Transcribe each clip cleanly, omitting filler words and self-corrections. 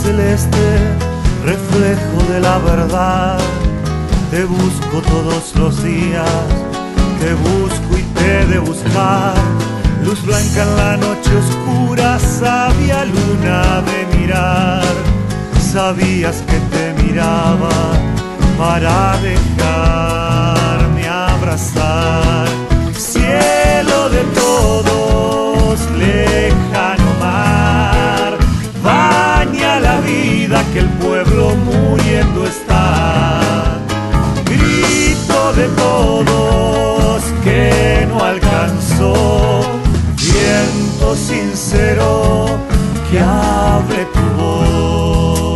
celeste, reflejo de la verdad. Te busco todos los días, te busco y te he de buscar. Luz blanca en la noche oscura, sabia luna de mirar. Sabías que te miraba para dejarme abrazar. Cielo de todos, lejano mar, baña la vida que el pueblo muriendo está. Grito de todos que no alcanzó, viento sincero que hable tu voz.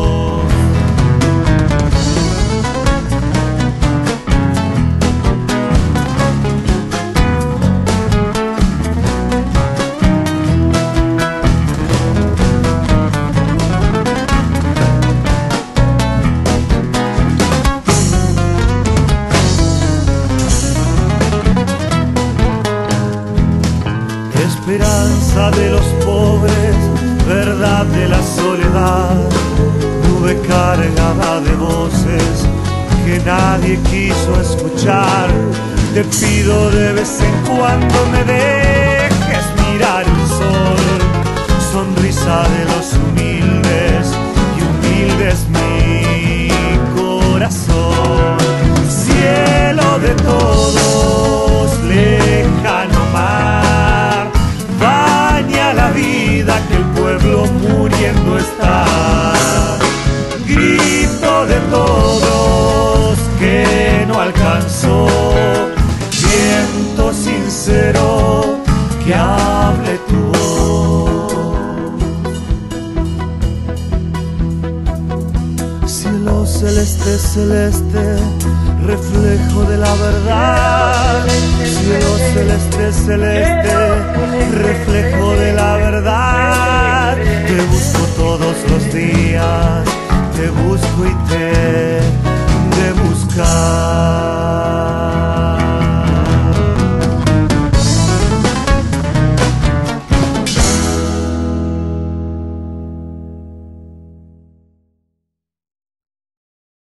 Esperanza de los pobres, verdad de la soledad, nube cargada de voces que nadie quiso escuchar. Te pido de vez en cuando me dejes mirar el sol, sonrisa de los humildes y humilde es mi corazón. Cielo de todos, lejano mar, baña la vida que el pueblo muriendo está. Grito de todos que no alcanzó, viento sincero que hable tu voz. Cielo celeste, celeste, reflejo de la verdad. Cielo celeste, celeste, reflejo de la verdad. Te busco todos los días, te busco y te